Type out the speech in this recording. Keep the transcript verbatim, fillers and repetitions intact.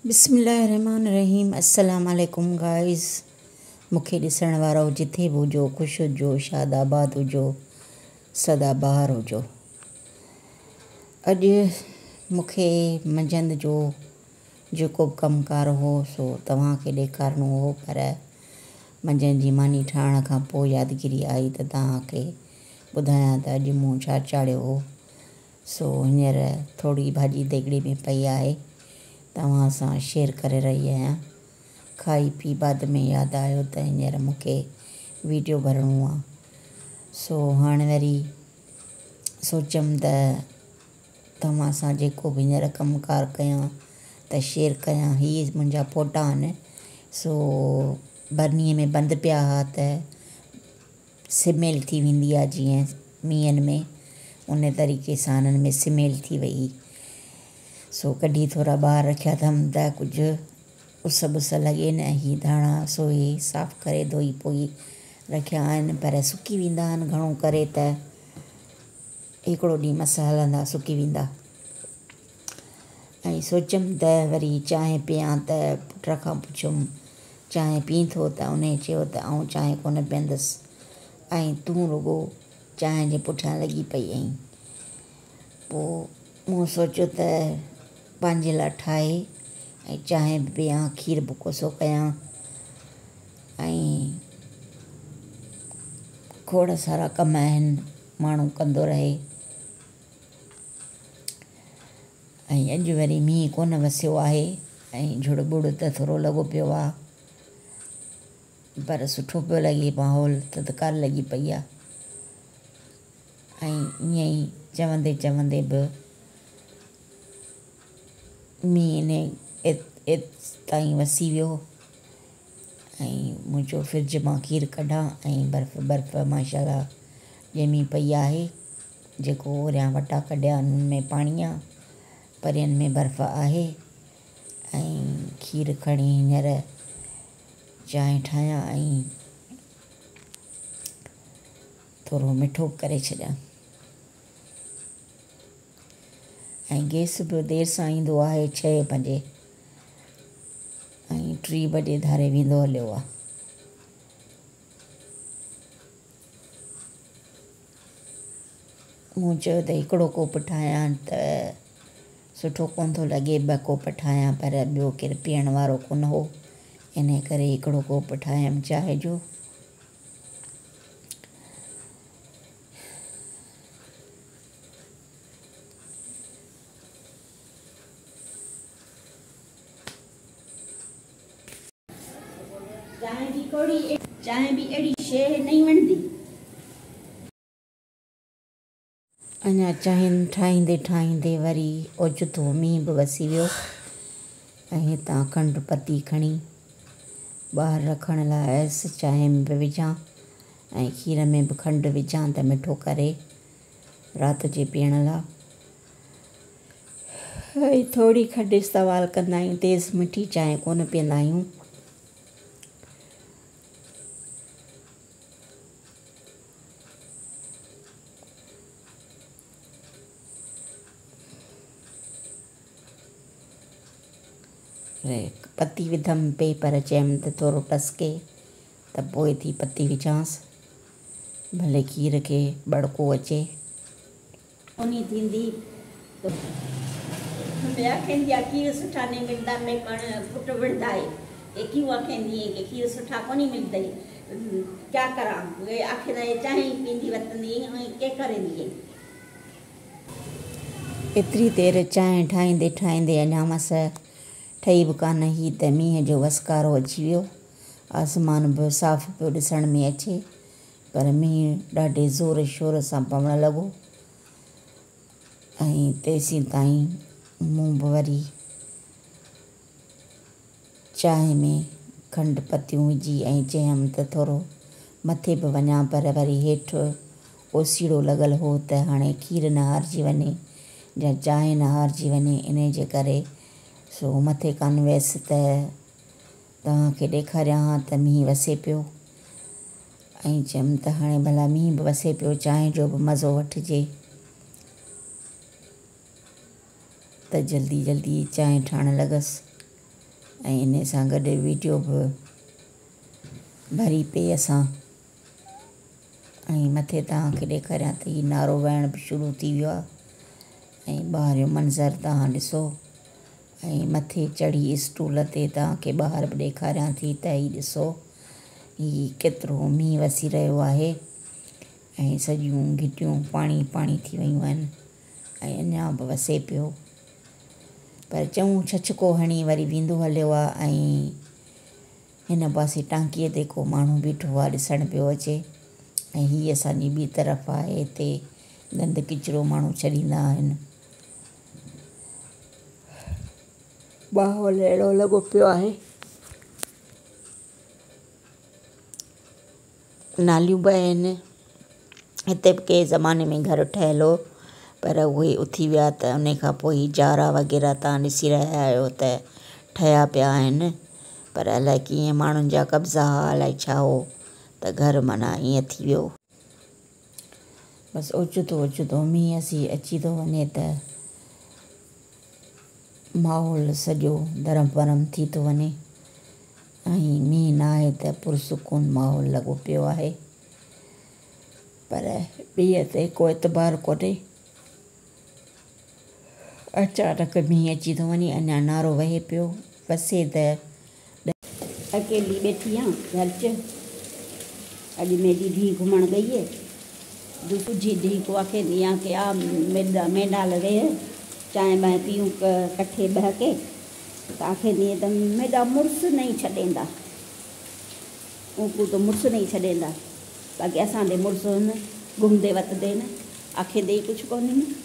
बिस्मिल्लाहिर्रहमानिर्रहीम। अस्सलाम वालेकुम गाइस। मूंखे ॾिसण वारो जिथे बि हुजो, ख़ुशि हुजो, शादाबाद हुजो, सदाबहार हुजो। अॼु मूंखे मंझंदि जो जेको बि कमुकार हो सो तव्हांखे ॾेखारिणो हो, पर मंझंदि जी मानी ठाहिण खां पोइ यादगिरी आई त तव्हांखे ॿुधायां त अॼु मूं छा चाढ़ियो हो। सो हींअर थोरी भाॼी देगिड़ी में पई आहे, तव्हां सां शेयर करे रही आहियां। खाई पी बाद में यादि आयो त हींअर मूंखे वीडियो भरिणो आहे। सो हाणे वरी सोचियमि त तव्हां सां जेको बि हींअर कमुकार कयां त शेयर कयां। हीअ मुंहिंजा फ़ोटा आहिनि। सो बरनीअ में बंदि पिया हुआ त सिमेल थी वेंदी आहे, जीअं मींहंनि में उन तरीक़े सां हिननि में सिमेल थी वई। सो कढी थोरा ॿाहिरि रखिया अथमि त कुझु उस बुस लॻे न। हीअ धाणा सोए साफ़ु करे धोई पोई रखिया आहिनि, पर सुकी वेंदा आहिनि घणो करे त हिकिड़ो ॾींहुं मस हलंदा, सुकी वेंदा। ऐं सोचियमि त वरी चांहि पीआं त पुट खां पुछियमि चांहि पीअंदो त उन चयो त आउं चांहि कोन पीअंदसि, ऐं तूं रुॻो चांहि जे पुठियां लॻी पई आहीं। पोइ मूं सोचियो त पंहिंजे लाइ ठाहे ऐं चांहि बि पीआं, खीर बि कोसो कयां, ऐं खोड़ सारा कम आहिनि माण्हू कंदो रहे। ऐं अॼु वरी मींहुं कोन वसियो आहे ऐं झुड़ बुड़ त थोरो लॻो पियो आहे, पर सुठो पियो लॻे माहौल, थधिकार लॻी पई आहे। ऐं ईअं ई चवंदे चवंदे बि मींहुं इन एत ताईं वसी वियो ऐं मुंहिंजो फ्रिज मां खीर कढां ऐं बर्फ़ बर्फ़ माशाल्लाह ॼमी पई आहे। जेको ओरियां वटा कढिया उन्हनि में पाणी आहे, परियनि में बर्फ़ आहे। ऐं खीर खणी हींअर चांहि ठाहियां ऐं थोरो मिठो करे छॾियां। ऐं गैस बि देरि सां ईंदो आहे, छह बजे, ऐं टी बजे धारे वेंदो हलियो आहे। मूं चयो त हिकिड़ो कोप ठाहियां त सुठो कोन थो लॻे, ॿ कोप ठाहियां, पर ॿियो केरु पीअण वारो कोन हो, इन करे हिकिड़ो कोप ठाहियमि चांहि जो। चांहि बि कोड़ी चांहि बि अहिड़ी शइ नहीं वणंदी। अञा चांहि ठाहींदे ठाहींदे वरी ओचितो मींहुं बि वसी वियो ऐं हितां खंडु पती खणी ॿाहिरि रखण लाइ आयसि। चांहि में बि विझां ऐं खीर में बि खंडु विझां त मिठो करे राति जे पीअण लाइ। ऐं थोरी खंडु इस्तेमालु कंदा आहियूं, तेज़ मिठी चांहि कोन पीअंदा आहियूं। पती विधमि पे, पर चयमि त थोरो टसके त पोइ थी पती विझांसि, भले खीर खे बड़को अचे। कोन थींदी ॿिया कंहिंजी खीर सुठा नहीं मिलंदा, मैं पाण पुट विढ़ंदा आहे ये क्यों आखेंदी है कि खीर सुठा कोन मिलंदई, क्या करा वे आखिर चांहि पींदी वतंदी ऐं के करेंदी है। एतिरी देरि चांहि ठाहींदे ठाहींदे अञा मस ठही बि कान ही त मींहं जो वसकारो अची वियो। आसमान बि साफ़ पियो ॾिसण में अचे, पर मींहुं ॾाढे ज़ोर शोर सां पवणु लॻो। ऐं तेसीं ताईं मूं बि वरी चांहि में खंडु पतियूं विझी ऐं चयमि त थोरो मथे बि वञां, पर वरी हेठि ओसीड़ो लॻल हो त हाणे खीर न हारिजी वञे या चांहि न हारिजी वञे, इन जे करे सो मथे कान वियसि त तव्हांखे ॾेखारियां हा त मींहुं वसे पियो। ऐं चयमि त हाणे भला मींहुं बि वसे पियो, चांहि जो बि मज़ो वठिजे। त जल्दी जल्दी चांहि ठाहिणु लॻसि। ऐं इन सां गॾु वीडियो बि भरी पे असां। ऐं मथे तव्हांखे ॾेखारियां थी नारो वहण बि शुरू थी वियो आहे ऐं ॿाहिरि जो मंज़र तव्हां ॾिसो। ऐं मथे चढ़ी स्टूल ते तव्हांखे ॿाहिरि बि ॾेखारियां थी त ही ॾिसो ही केतिरो मींहुं वसी रहियो आहे ऐं सॼियूं घिटियूं पाणी पाणी थी वियूं आहिनि ऐं अञा बि वसे पियो। पर चऊं छछको हणी वरी वेंदो हलियो आहे ऐं हिन पासे टांकीअ ते को माण्हू बीठो आहे ॾिसण पियो अचे। ऐं हीअ असांजी ॿी तरफ़ आहे, हिते गंद किचिरो माण्हू छॾींदा आहिनि। माहौल अहिड़ो लॻो पियो आहे, नालियूं बि आहिनि। हिते बि कंहिं ज़माने में घर ठहियल हो पर उहे उथी विया त उन खां पोइ ही जारा वग़ैरह तव्हां ॾिसी रहिया आहियो त ठहिया पिया आहिनि। पर अलाए कीअं माण्हुनि जा कब्ज़ा अलाए छा हो त घर माना ईअं थी वियो। बसि ओचितो ओचितो मींहुं असी अची थो वञे त माहौल सॼो धरम परम थी थो वञे ऐं मींहुं न आहे त पुरसुकून माहौल लॻो पियो आहे। पर ॿीअ ते को एतबार कोन्हे, अचानक मींहुं अची थो वञे। अञा नारो वहे पियो, वसे त अकेली बैठी आहियां घर च। अॼु मेरी धी घुमण गई है, दूसरी धी को आखेंदी आहियां कि आ मेरा मेंढा लगे चांहि बांहि पीऊं कट्ठे बह के त आखेंदी है त मेरा मुड़ुस नहीं छॾींदा, उनको तो मुड़ुस नहीं छॾींदा। बाक़ी असांजे मुड़ुस घुमदे वतदे न आखेंदे कुझु कोन्हे न।